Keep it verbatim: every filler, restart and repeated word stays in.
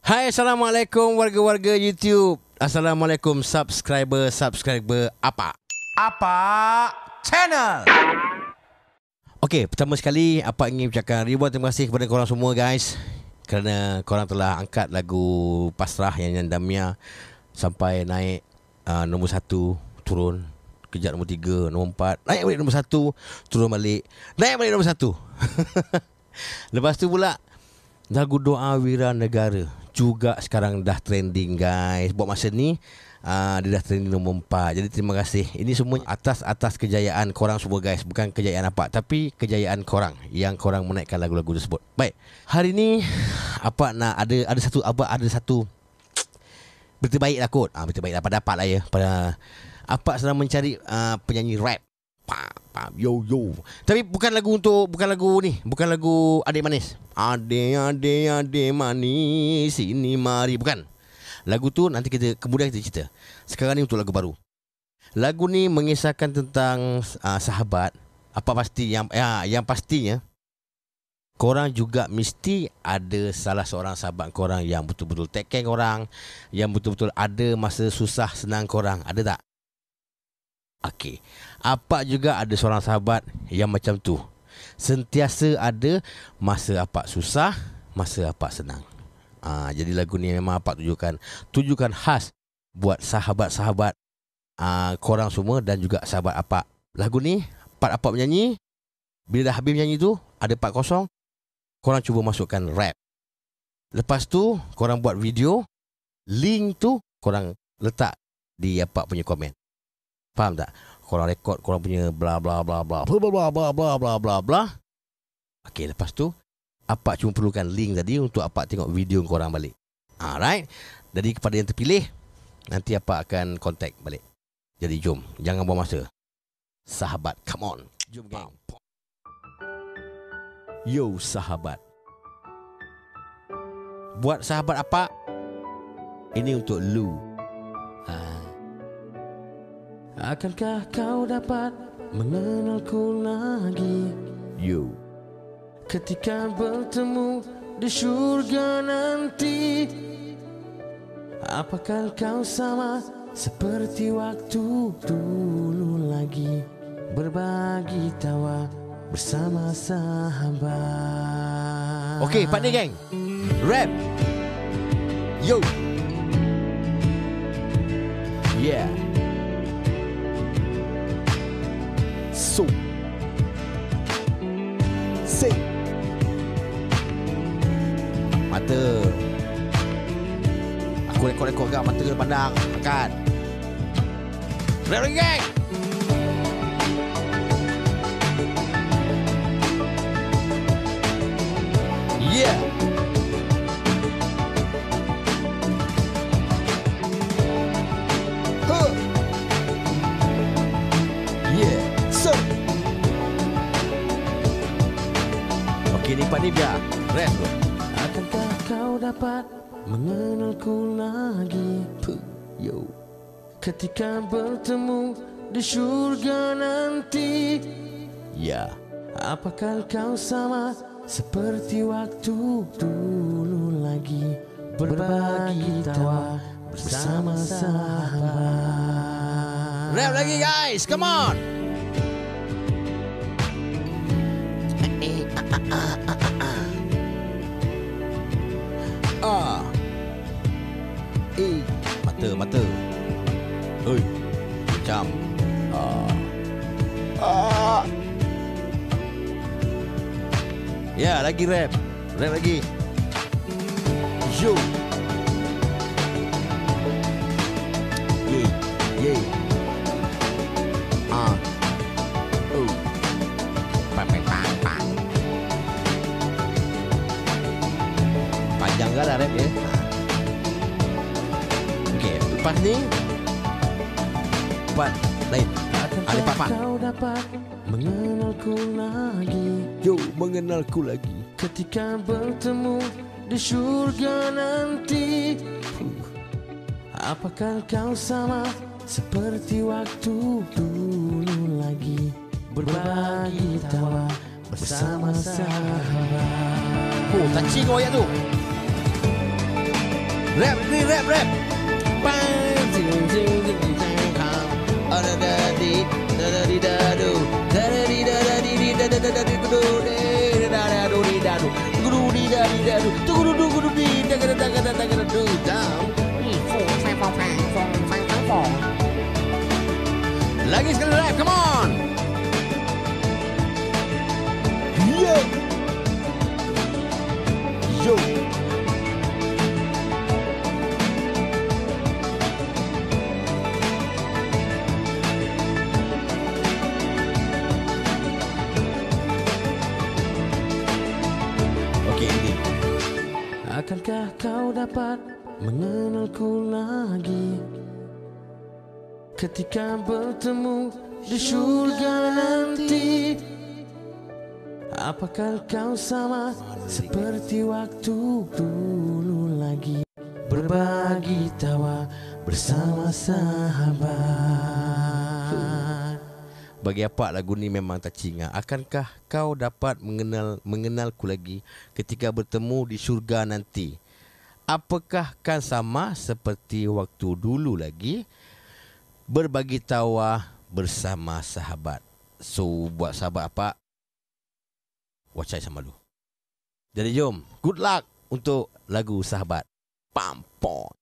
Hai, Assalamualaikum warga-warga YouTube. Assalamualaikum subscriber-subscriber apa? Apa Channel. Okey, pertama sekali apa ingin ucapkan ribuan terima kasih kepada korang semua guys, kerana korang telah angkat lagu Pasrah yang Damia sampai naik uh, nombor satu, turun kejap nombor tiga, nombor empat, naik balik nombor satu, turun balik, naik balik nombor satu. Lepas tu pula lagu Doa Wira Negara juga sekarang dah trending guys. Buat masa ni uh, dia dah trending nombor empat. Jadi terima kasih. Ini semua atas atas kejayaan korang semua guys. Bukan kejayaan apa, tapi kejayaan korang yang korang menaikkan lagu-lagu tersebut. Baik, hari ni apa nak ada ada satu apa ada satu berita baik lah kot. Ah, berita baik dapat dapat lah ya. Pada apa sedang mencari uh, penyanyi rap. Pam, pam, yo yo. Tapi bukan lagu untuk bukan lagu ni, bukan lagu Adik Manis. Adik adik adik manis sini mari, bukan. Lagu tu nanti kita kemudian kita cerita. Sekarang ni untuk lagu baru. Lagu ni mengisahkan tentang uh, sahabat. Apa pasti yang ya, yang pastinya korang juga mesti ada salah seorang sahabat korang yang betul-betul take care korang, yang betul-betul ada masa susah senang korang. Ada tak? Okey. Apa juga ada seorang sahabat yang macam tu. Sentiasa ada masa apa susah, masa apa senang. Ah, jadi lagu ni memang apa tujukan tujukan khas buat sahabat-sahabat ah, korang semua dan juga sahabat apa. Lagu ni part apa menyanyi. Bila dah habis menyanyi tu ada part kosong, korang cuba masukkan rap. Lepas tu korang buat video, link tu korang letak di apa punya komen. Faham tak? Korang rekod korang punya bla bla bla bla bla bla bla bla bla bla bla. Okey, lepas tu apa cuma perlukan link tadi untuk apa tengok video korang balik. Alright. Jadi kepada yang terpilih, nanti apa akan contact balik. Jadi jom, jangan buang masa. Sahabat, come on. Jom gang. Yo sahabat. Buat sahabat apa? Ini untuk lu. Ha. Akankah kau dapat mengenalku lagi? Yo. Ketika bertemu di syurga nanti, apakah kau sama seperti waktu dulu lagi, berbagi tawa bersama sahabat. Okey, part ni geng. Rap. Yo. Yeah. So say mata. Aku rekod-rekod agak mata kena pandang. Angkat. Rap lagi geng. Yeah. Huh. Yeah. So. Okey, ni part ni biar rest tu. Akankah kau dapat mengenalku lagi? Puh, yo. Ketika bertemu di syurga nanti. Ya. Apakah kau sama seperti waktu dulu lagi, berbagi tawa bersama sahabat. Rap lagi guys, come on. Ah, eh, mata, mata. Oi, macam. Ah, ah. Ya, lagi rap, rap lagi. Yo. Yeah, yeah. Ah, oh. Pang, pang, pang, pang. Panjang lah rap ya. Okey, lepas ni part lain. Ada part part. Kau dapat mengenalku lagi. Yo, mengenalku lagi. Ketika bertemu di syurga nanti. Apakah kau sama seperti waktu dulu lagi, berbagi tawa bersama sahabat. Oh, touching oh ayat tu. Rap, ni rap, rap. Lagi sekali rap, come on. Yo. Yo. Okey, ini. Akankah kau dapat mengenalku lagi ketika bertemu di surga nanti? Apakah kau sama seperti waktu dulu lagi berbagi tawa bersama sahabat? Bagi apa lagu ni memang tak cinga. Akankah kau dapat mengenal mengenalku lagi ketika bertemu di surga nanti? Apakah kan sama seperti waktu dulu lagi berbagi tawa bersama sahabat? So buat sahabat apa? Wacai sama lu. Jadi jom, good luck untuk lagu Sahabat. Pampon.